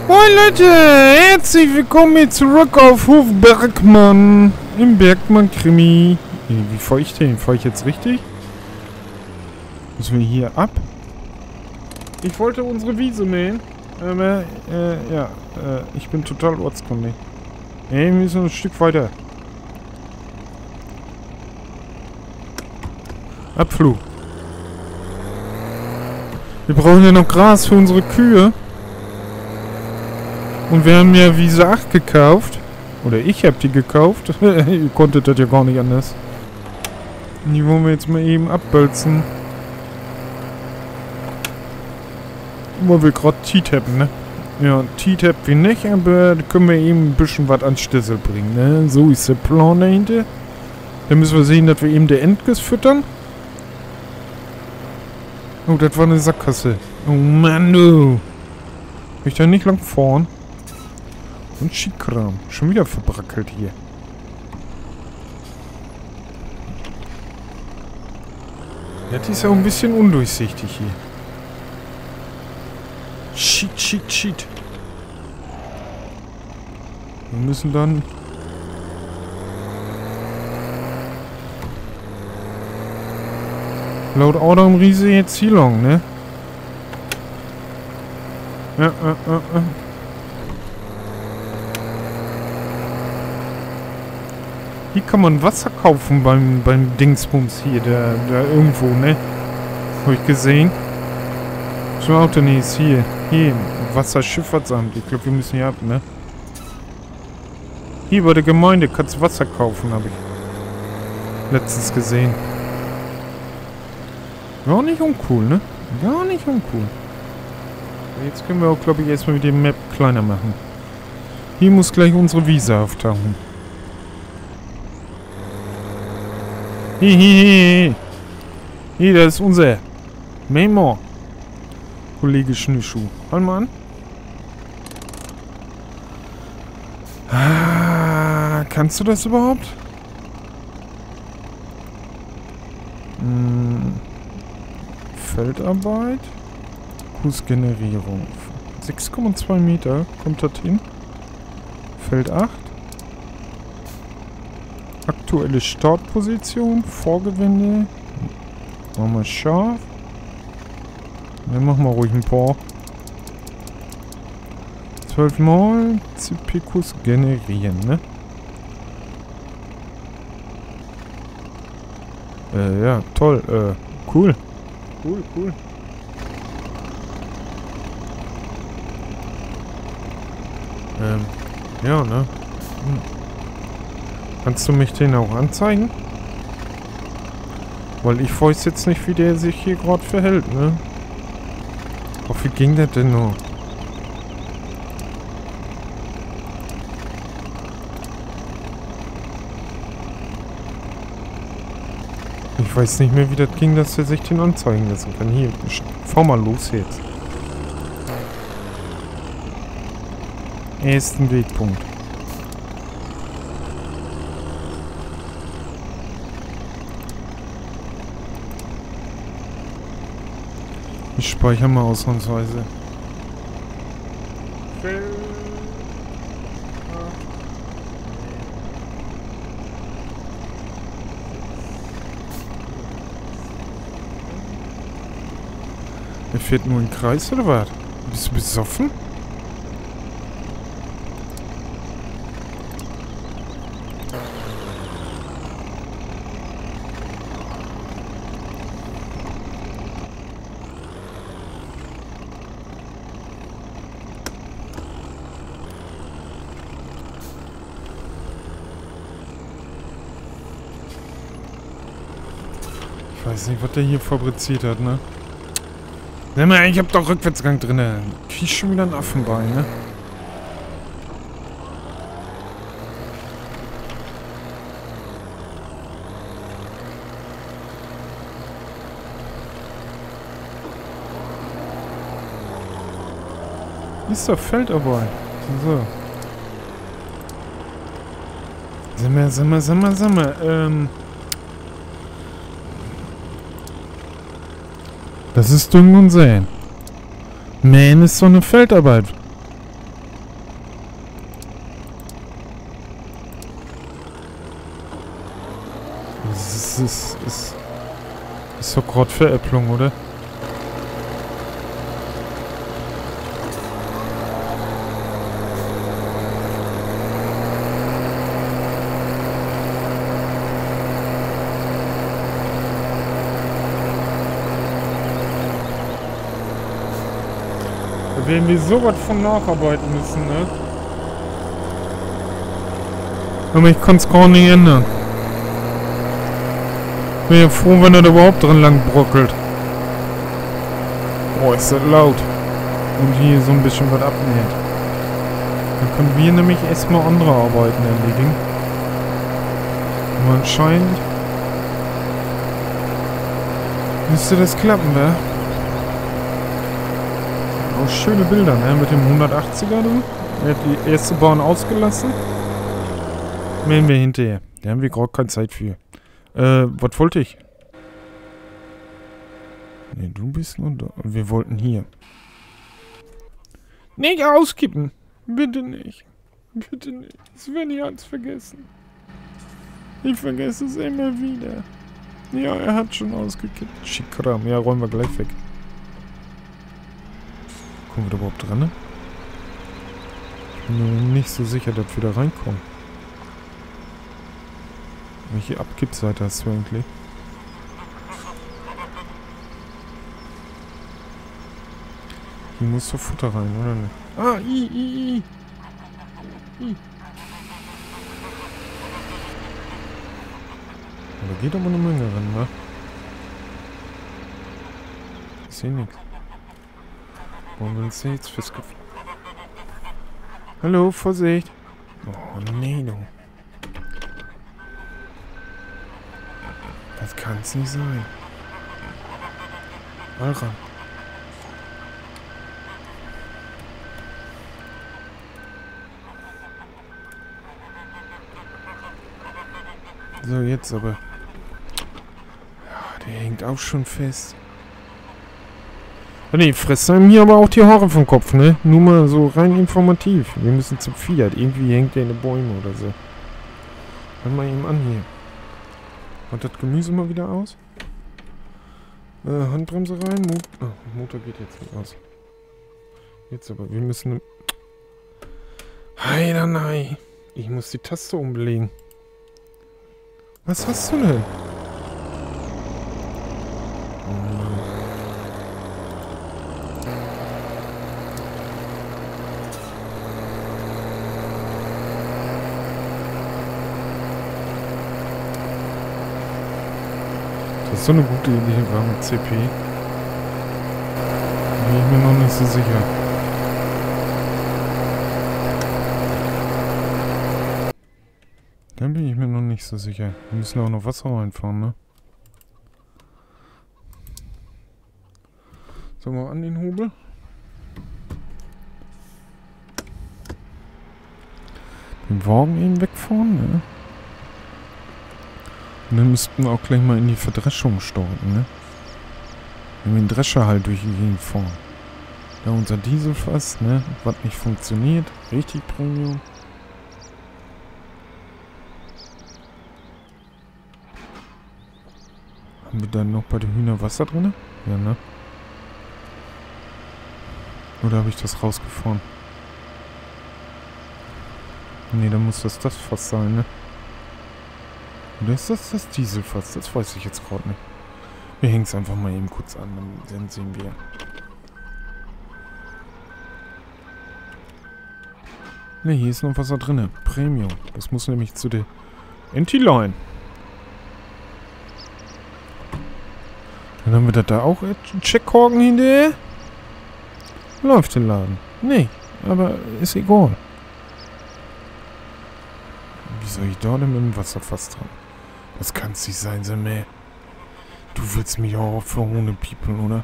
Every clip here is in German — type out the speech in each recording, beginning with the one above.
Moin Leute, herzlich willkommen hier zurück auf Hof Bergmann im Bergmann-Krimi. Wie fahre ich den? Fahre ich jetzt richtig? Müssen wir hier ab? Ich wollte unsere Wiese mähen, aber ich bin total ortskundig. Wir müssen ein Stück weiter. Abflug. Wir brauchen ja noch Gras für unsere Kühe. Und wir haben ja Wiese 8 gekauft. Oder ich habe die gekauft. Ihr konntet das ja gar nicht anders. Und die wollen wir jetzt mal eben abbölzen. Weil wir gerade T-Tappen, ne? Ja, T-Tap wir nicht, aber da können wir eben ein bisschen was an Stissel bringen, ne? So ist der Plan dahinter. Dann müssen wir sehen, dass wir eben der Endges füttern. Oh, das war eine Sackgasse. Oh Mann, du. Will ich da nicht lang fahren? Und Schickkram. Schon wieder verbrackelt hier. Ja, die ist ja auch ein bisschen undurchsichtig hier. Shit. Wir müssen dann... laut Adam Riese jetzt hier lang, ne? Ja. Hier kann man Wasser kaufen beim Dingsbums hier, da irgendwo, ne? Hab ich gesehen. So Auto, ne, ist hier. Hier, Wasserschifffahrtsamt. Ich glaube, wir müssen hier ab, ne? Hier bei der Gemeinde kannst du Wasser kaufen, habe ich letztens gesehen. Gar nicht uncool, ne? Gar nicht uncool. Jetzt können wir auch, glaube ich, erstmal die Map kleiner machen. Hier muss gleich unsere Wiese auftauchen. Hier, das ist unser Memo. Kollege Schnürschuh. Halt mal an. Ah, kannst du das überhaupt? Feldarbeit. Kursgenerierung. 6,2 Meter. Kommt das hin? Feld 8. Aktuelle Startposition. Vorgewende. Machen wir scharf. Dann machen wir ruhig ein paar. 12 Mal CP-Kurs generieren, ne? Ja, toll. Cool. Cool. Ja, ne? Kannst du mich den auch anzeigen? Weil ich weiß jetzt nicht, wie der sich hier gerade verhält, ne? Ach, wie ging das denn noch? Ich weiß nicht mehr, wie das ging, dass er sich den anzeigen lassen kann. Hier, fahr mal los jetzt. Ersten Wegpunkt. Ich speichere mal ausnahmsweise. Er fährt nur im Kreis oder was? Bist du besoffen? Ich weiß nicht, was der hier fabriziert hat, ne? Sag mal, ich hab doch Rückwärtsgang drin. Krieg ich schon wieder ein Affenbein, ne? Ist doch Feldarbeit. So. Sag mal. Das ist Düngen und Säen. Mähen ist so eine Feldarbeit. Das ist doch gerade Veräpplung, oder? Da werden wir sowas von nacharbeiten müssen, ne? Aber ich kann es gar nicht ändern. Bin ja froh, wenn er da überhaupt dran lang brockelt. Oh, ist das laut. Und hier so ein bisschen was abnäht. Dann können wir nämlich erstmal andere Arbeiten erledigen. Und anscheinend müsste das klappen, ne? Auch schöne Bilder, ne? Mit dem 180er drin. Er hat die erste Bahn ausgelassen. Mähen wir hinterher. Da haben wir gerade keine Zeit für. Was wollte ich? Ne, du bist nur da. Wir wollten hier. Nicht auskippen. Bitte nicht. Bitte nicht. Das werde ich alles vergessen. Ich vergesse es immer wieder. Ja, er hat schon ausgekippt. Schickram. Ja, räumen wir gleich weg. Kommen wir da überhaupt dran, ne? Ich bin mir nicht so sicher, dass wir da reinkommen. Welche Abkippseite hast du eigentlich? Hier muss doch Futter rein, oder nicht? Ah, I. Da geht aber eine Menge ran, ne? Ich sehe nichts. Warum will sie jetzt festgefangen? Hallo, Vorsicht! Oh, nee, du. Das kann's nicht sein. Mal ran. So, jetzt aber. Ja, der hängt auch schon fest. Ne, frisst einem hier aber auch die Haare vom Kopf, ne? Nur mal so rein informativ. Wir müssen zum Fiat. Irgendwie hängt der in den Bäumen oder so. Hör mal eben an hier. Und das Gemüse mal wieder aus. Handbremse rein. Motor geht jetzt nicht aus. Jetzt aber, wir müssen... Heider nein. Ich muss die Taste umlegen. Was hast du denn? Das ist so eine gute Idee, war mit CP. Bin ich mir noch nicht so sicher. Dann bin ich mir noch nicht so sicher. Wir müssen auch noch Wasser reinfahren, ne? So, mal an den Hobel. Den Wagen eben wegfahren, ne? Und dann müssten wir auch gleich mal in die Verdreschung starten, ne? Wenn wir den Drescher halt durch die Gegend fahren. Da unser Dieselfass, ne? Was nicht funktioniert. Richtig Premium. Haben wir dann noch bei den Hühnern Wasser drin? Ja, ne? Oder habe ich das rausgefahren? Ne, dann muss das Fass sein, ne? Oder ist das Dieselfass? Das weiß ich jetzt gerade nicht. Wir hängen es einfach mal eben kurz an, dann sehen wir. Ne, hier ist noch Wasser drin. Premium. Das muss nämlich zu der Anti-Line. Dann haben wir da auch einen Checkkorken hinterher. Läuft der Laden. Nee, aber ist egal. Wie soll ich da denn mit dem Wasserfass dran? Das kann's nicht sein, Samé. Du willst mich auch für ohne People, oder?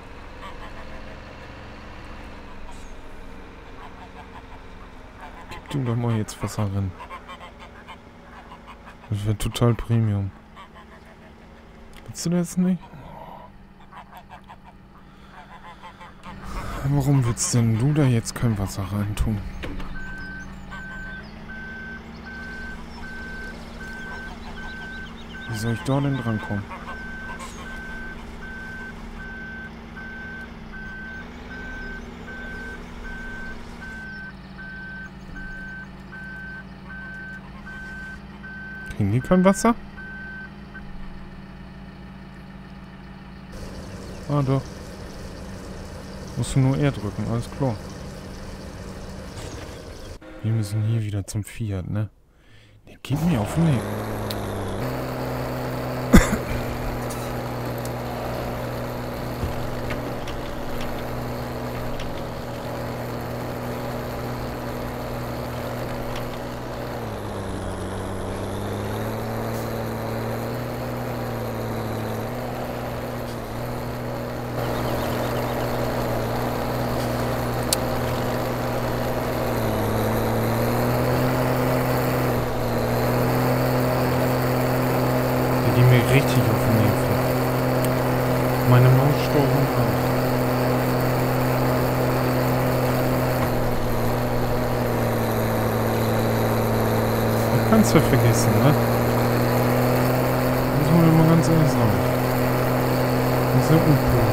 Gib ihm doch mal jetzt Wasser rein. Das wird total Premium. Willst du das nicht? Warum willst denn du da jetzt kein Wasser rein tun? Wie soll ich da denn drankommen? Kriegen die kein Wasser? Ah, doch. Musst du nur R drücken, alles klar. Wir müssen hier wieder zum Fiat, ne? Der geht mir auf den Weg. Die mir richtig auf den Nerven. Meine Maussteuerung auch. Das kannst du vergessen, ne? Das muss man immer ganz ehrlich sagen. Das ist ja uncool.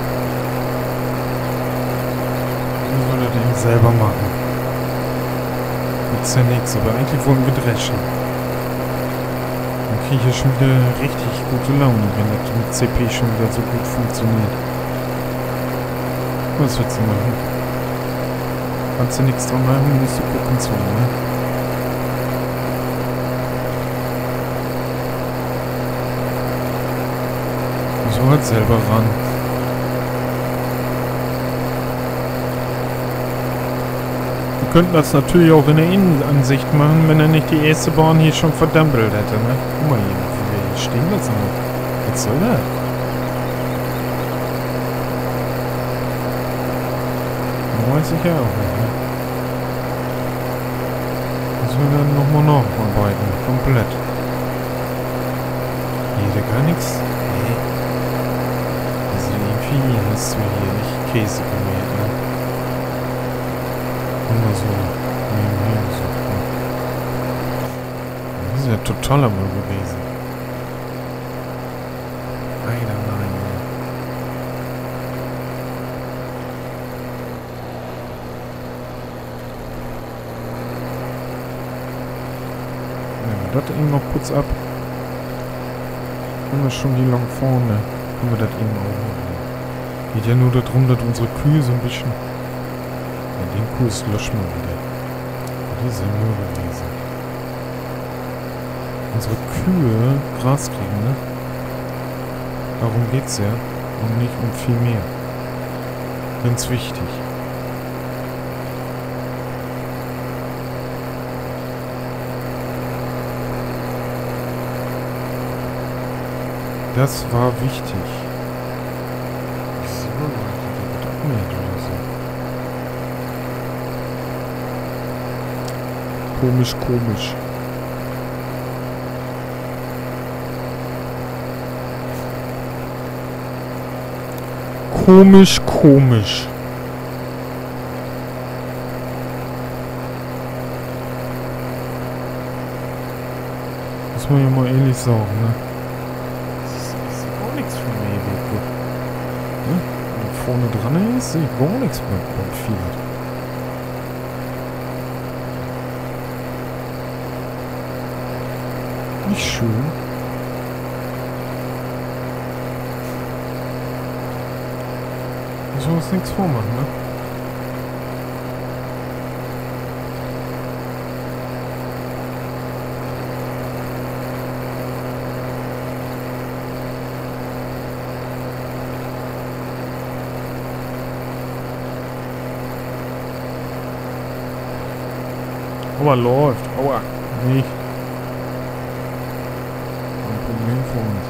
Wie soll er den selber machen? Gibt's ja nichts, aber eigentlich wollen wir dreschen. Dann kriege ich ja schon wieder richtig gute Laune, wenn das mit CP schon wieder so gut funktioniert. Was willst du machen? Kannst du nichts dran machen, musst du gucken zu, ne? So halt selber ran. Wir könnten das natürlich auch in der Innenansicht machen, wenn er nicht die erste Bahn hier schon verdampelt hätte, ne? Guck mal hier, wie wir hier stehen lassen. Was soll das? Weiß ich ja auch nicht, ne? Müssen wir dann nochmal nacharbeiten, komplett. Hier, der gar nichts? Nee. Also irgendwie hast du hier nicht Käse gemäht, ne? Immer so nebenher gesucht, ne? Das ist ja totaler Müll gewesen. Leider nein. Nehmen wir das eben noch kurz ab. Haben wir schon die lang vorne. Können wir das eben auch machen. Geht ja nur darum, dass unsere Kühe so ein bisschen... Ja, den Kurs löschen wir wieder. Die sind nur gewesen. Unsere Kühe Gras kriegen, ne? Darum geht's ja. Und nicht um viel mehr. Ganz wichtig. Das war wichtig. So, der wird abgemäht oder so. Komisch, komisch. Komisch, komisch. Muss man ja mal ehrlich sagen, ne? Das ist gar nichts für mich, ne? Wenn vorne dran ist, sehe ich gar nichts beim Fiat. Nicht schön. Müssen wir uns nichts vormachen, ne? Aua, läuft. Aua. Nicht. Ein Problem für uns.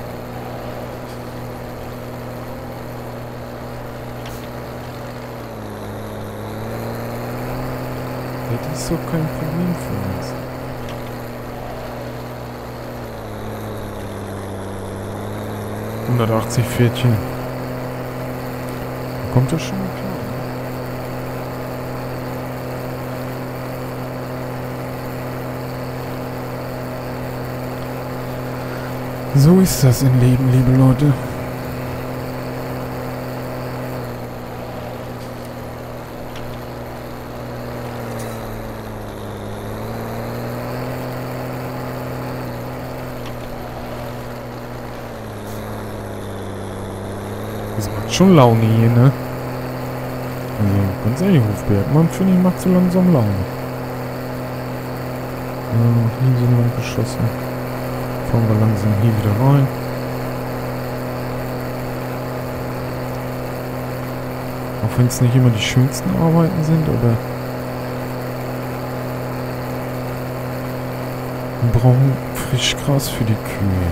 Das ist doch kein Problem für uns. ...180 Pferdchen. Da kommt das schon klar. So ist das im Leben, liebe Leute. Das macht schon Laune hier, ne? Also, ganz ehrlich, Hofbergmann, finde ich, macht so langsam Laune. Hier sind wir geschossen. Fahren wir langsam hier wieder rein. Auch wenn es nicht immer die schönsten Arbeiten sind, aber wir brauchen Frischgras für die Kühe.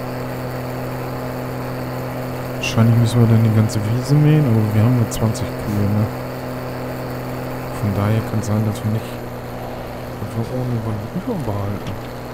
Wahrscheinlich müssen wir dann die ganze Wiese mähen, aber wir haben nur 20 Kühe, ne? Von daher kann es sein, dass wir nicht einfach ohne überbehalten.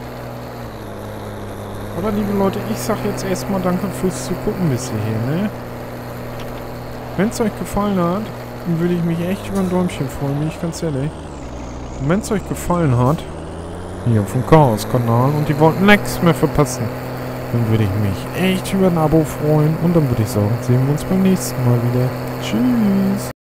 Aber liebe Leute, ich sag jetzt erstmal danke fürs Zugucken bis hierher, ne? Wenn es euch gefallen hat, dann würde ich mich echt über ein Däumchen freuen, bin ich ganz ehrlich. Und wenn es euch gefallen hat, hier vom Chaos-Kanal und ihr wollt nichts mehr verpassen, dann würde ich mich echt über ein Abo freuen. Und dann würde ich sagen, sehen wir uns beim nächsten Mal wieder. Tschüss.